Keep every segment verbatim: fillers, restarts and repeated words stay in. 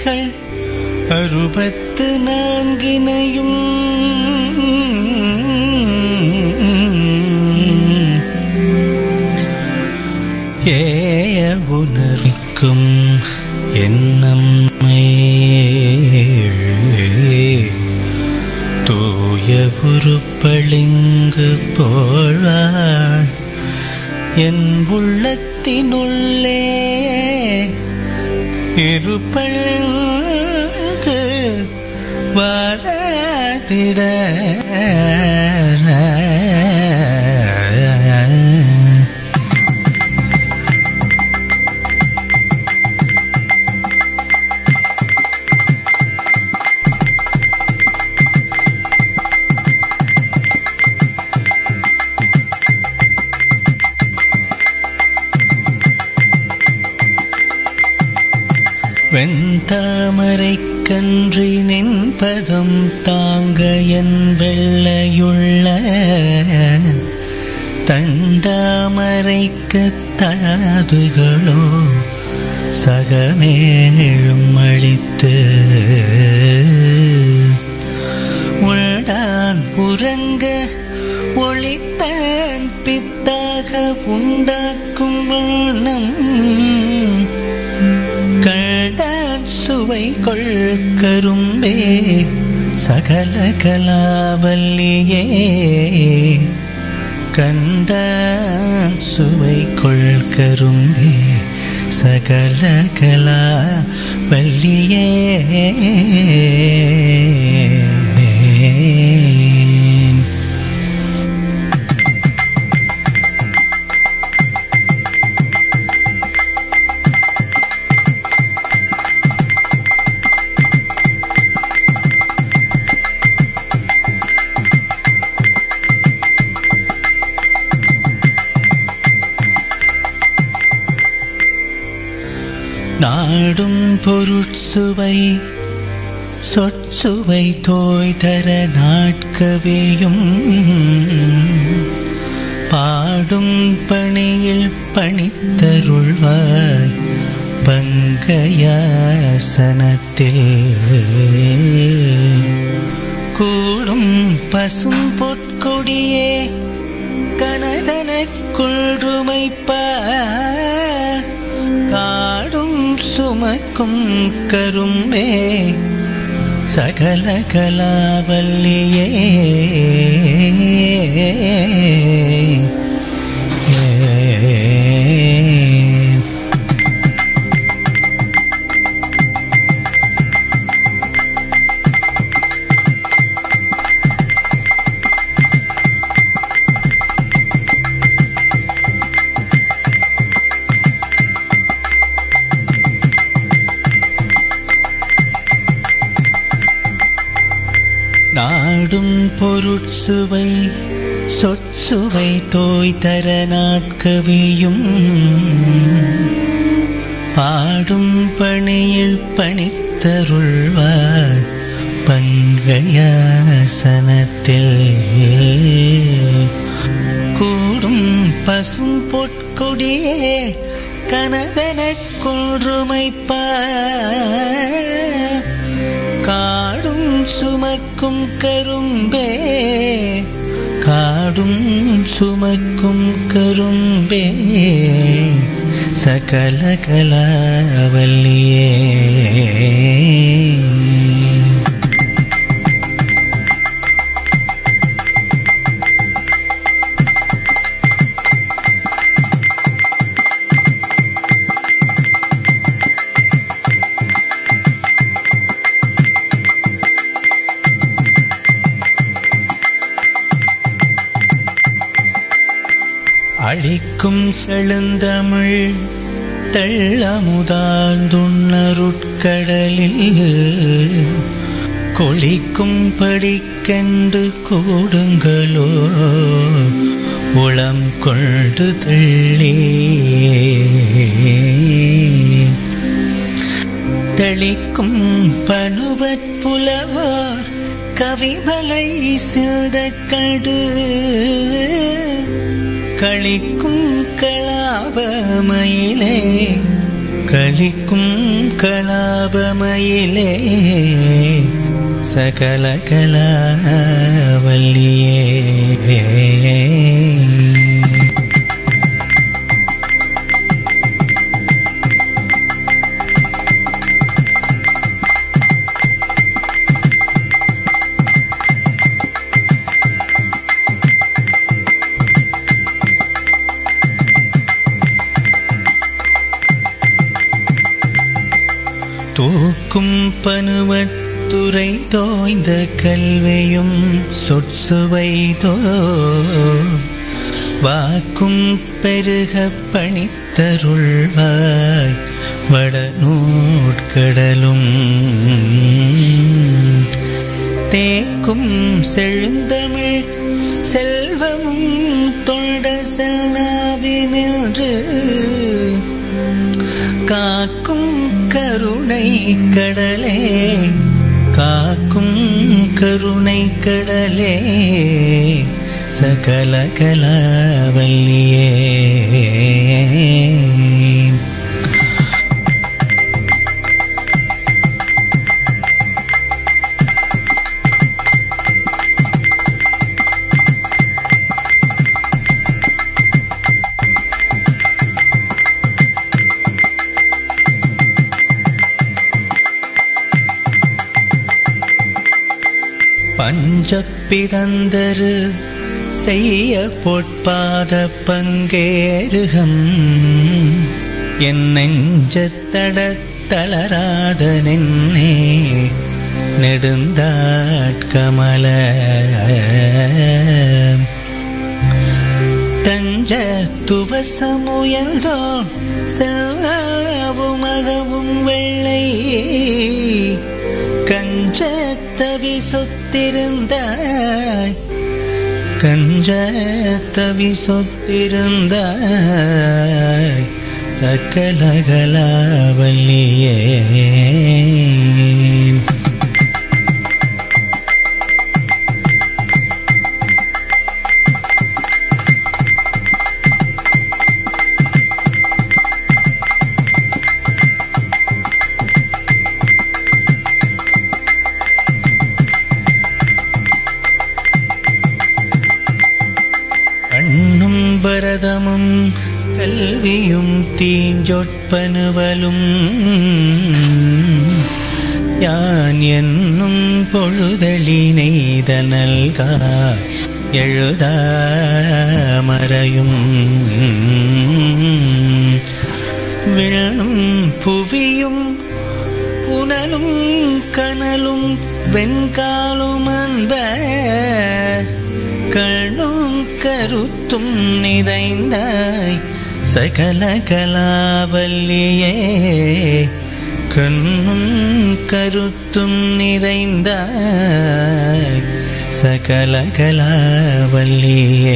வினைகள் அறுபத்து நான்கினையும் ஏய உணர்விக்கும் என்னம்மை தூய உருப்பளிங்கு போழ்வாள் என் உள்ளத்தினுள்ளே இருப்பழுங்கு வாராதிட வெண்தாமரை கன்றி நின்பதம் தாங்க என் வெள்ளையுள்ள தண்டாமரைக்கு தாதுகளோ சகமேழும் அளித்து உள்டான் உறங்க ஒளித்தான் பித்தாக உண்டாக்கும் வண்ணம் கண்டான் சுவை கொள் கரும்பே சகல கலாவல்லியே கண்டான் சுவை கொள் கரும்பே சகல கலாவல்லியே நாடும் பொருட்சுவை சொற்சுவை தோய் தர நாட்கவேயும் பாடும் பணியில் பணித்தருள்வாய் பங்கயாசனத்தில் கூடும் பசும் பொற்கொடியே கனதனக் குள்றுமைப்பா காடும் சுமக்கும் கரும்பே சகல கலாவல்லியே நாடும் பொருட்சுவை சொற்சுவை தோய் தர நாட்கவியும் பாடும் பணியில் பணித்தருள்வார் பங்கயாசனத்தில் கூடும் பசும் பொற்கொடியே கனதனக் குள்றுமைப்பார் காடும் சுமக்கும் கரும்பே காடும் சுமக்கும் கரும்பே சகல கலாவல்லியே அளிக்கும் செழுந்தமிழ் தெள்ளமுதாந்துண்ணருட்கடலில் கொளிக்கும் படிக்கென்று கூடுங்களோ உளம் கொண்டு தள்ளி தெளிக்கும் பனுவற்புலவார் கவிமலை சிந்த கடு களிக்கும் களாபமயிலே களிக்கும் கலாபமயிலே சகல கலாவல்லியே. தூக்கும் பனுவத்துறை தோய்ந்த கல்வியும் சொற்சுவைதோ வாக்கும் பெருக பணித்தருள்வாய் வடநூட்கடலும் தேக்கும் செழுந்தமிழ் செல்வமும் தொண்ட செல்லாவினின்று காக்கும் கருணை கடலே காக்கும் கருணை கடலே சகல கலாவல்லியே. பஞ்சப்பிதந்தரு செய்ய பொற்பாத பங்கேருகம் என் நெஞ்சத்தட தளராத நின்னே நெடுந்தாட்கமல தஞ்ச துவசமுயல்தோன் செல்லாவும் அகவும் வெள்ளை கஞ்சத்தவி சொத்திருந்தாய் கஞ்சத்தவி சொத்திருந்தாய் சகலகலாவல்லியே. கண்ணும் பரதமும் கல்வியும் தீஞ்சொற்பனுவலும் யான் என்னும் பொழுதளி நெய்தனல்கா எழுதாமறையும் விழனும் புவியும் புனலும் கனலும் வெண்காலும் அன்ப கண்ணும் கருத்தும் நிறைந்தாய் சகல கலாவல்லியே. கண்ணும் கருத்தும் நிறைந்தாய் சகல கலாவல்லியே.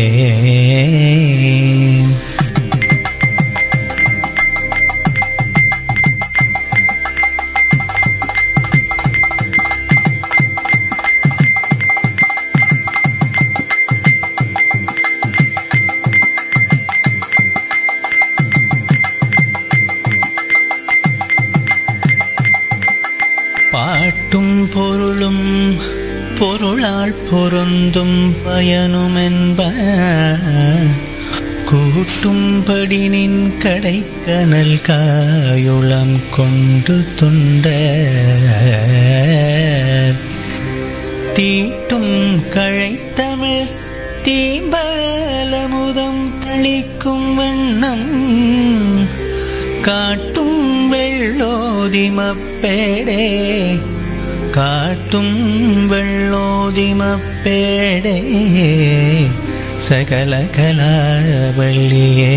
பாட்டும் பொருளும் பொருளால் பொருந்தும் பயனுமென்ப கூட்டும்படி நின் கடைக்கனல் காயுளம் கொண்டு தொண்ட தீட்டும் கழைத்தமிழ் தீம்பாலமுதம் தளிக்கும் வண்ணம் காட்டும் வெள்ளோதிமப்பேடே காட்டும் வெள்ளோதிமப்பேடே சகல கலாவல்லியே.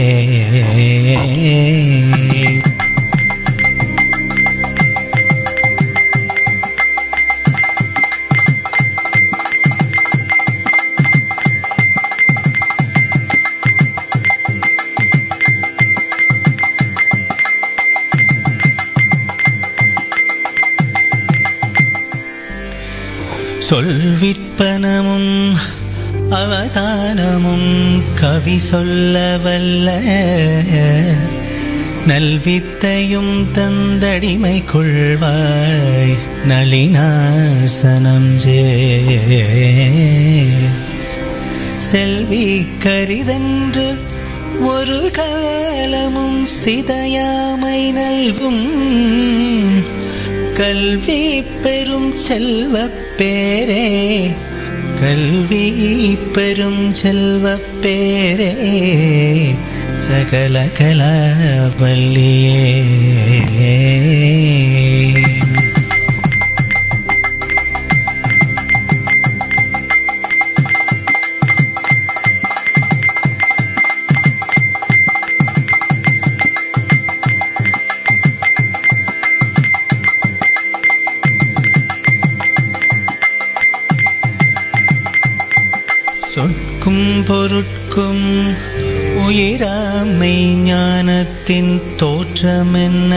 சொல்விற்பனமும் அவதானமும் கவி சொல்ல வல்ல நல்வித்தையும் தந்தடிமை கொள்வாய் நளினாசனம் ஜே செல்வி கரிதென்று ஒரு காலமும் சிதையாமை நல்கும் கல்வி பெரும் செல்வப் பேரே கல்வி பெரும் செல்வப் பேரே சகல கலாவல்லியே. சொற்கும் பொருட்கும் உயிராமை ஞானத்தின் தோற்றமென்ன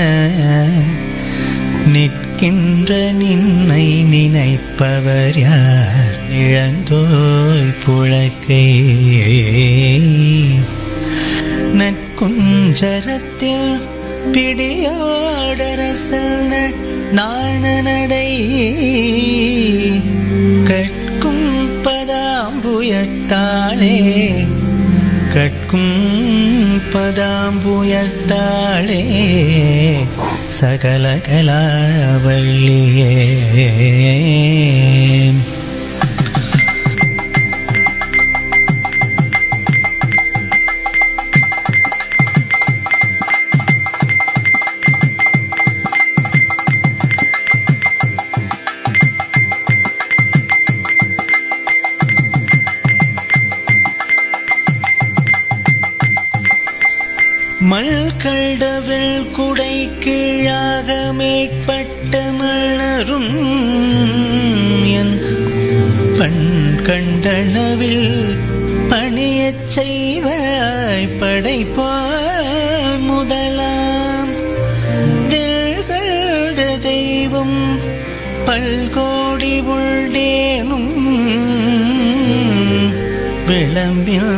நிற்கின்ற நின்னை நினைப்பவர் யார் இழந்தோய் புழக்கை நற்குஞ்சரத்தில் பிடியோடரசன நாண நடை கற்கும் பதாம்புயர்த்தாளே கற்கும் பதாம்புயர்த்தாளே சகல கலாவல்லியே. மல்கடவில் குடை கீழாக மேற்பட்ட மலரும் என் பண் கண்டளவில் பணியச் செய்வாய் படைப்பான் முதலாம் திகழ்ந்த தெய்வம் பல்கோடி உள்டேனும் விளம்பியா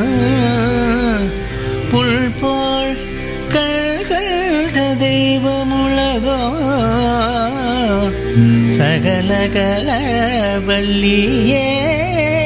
புல்போல் தெய்வமுலகோ சகல கலாவல்லியே.